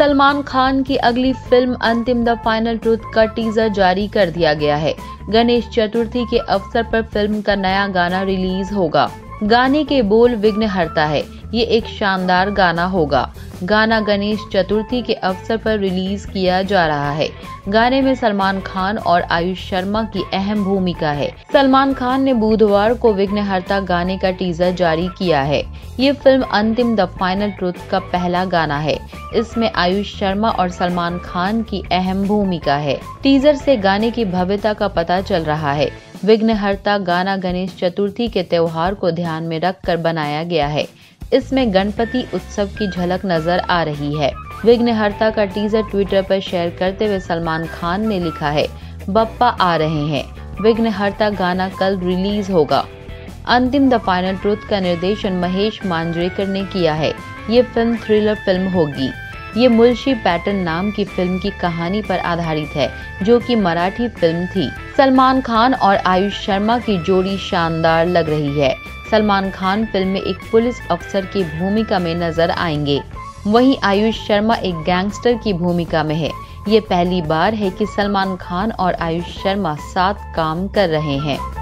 सलमान खान की अगली film Antim the final truth का टीजर जारी कर दिया गया है। गणेश चतुर्थी के अवसर पर फिल्म का नया गाना रिलीज होगा। गाने के बोल विघ्नहर्ता है। ये एक शानदार गाना होगा। गाना गणेश चतुर्थी के अवसर पर रिलीज किया जा रहा है। गाने में सलमान खान और आयुष शर्मा की अहम भूमिका है। सलमान खान ने बुधवार को विघ्नहर्ता गाने का टीजर जारी किया है। ये film Antim the final truth का पहला गाना है। इसमें आयुष शर्मा और सलमान खान की अहम भूमिका है। टीजर से गाने की भव्यता का पता चल रहा है। विघ्नहर्ता गाना गणेश चतुर्थी के त्योहार को ध्यान में रखकर बनाया गया है। इसमें गणपति उत्सव की झलक नजर आ रही है। विघ्नहर्ता का टीजर ट्विटर पर शेयर करते हुए सलमान खान ने लिखा है, बप्पा आ रहे हैं। विघ्नहर्ता गाना कल रिलीज होगा। अंतिम द फाइनल ट्रूथ का निर्देशन महेश मांजरेकर ने किया है। ये फिल्म थ्रिलर फिल्म होगी। ये मुंशी पैटर्न नाम की फिल्म की कहानी पर आधारित है, जो कि मराठी फिल्म थी। सलमान खान और आयुष शर्मा की जोड़ी शानदार लग रही है। सलमान खान फिल्म में एक पुलिस अफसर की भूमिका में नजर आएंगे। वहीं आयुष शर्मा एक गैंगस्टर की भूमिका में है। ये पहली बार है कि सलमान खान और आयुष शर्मा साथ काम कर रहे हैं।